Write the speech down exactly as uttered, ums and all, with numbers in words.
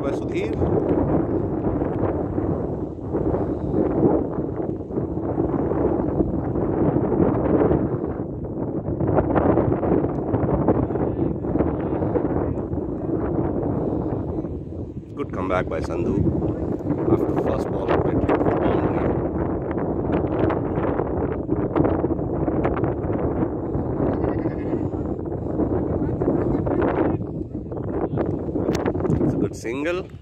by Sudhir. Good comeback by Sandhu after the first ball of it. It's a good single.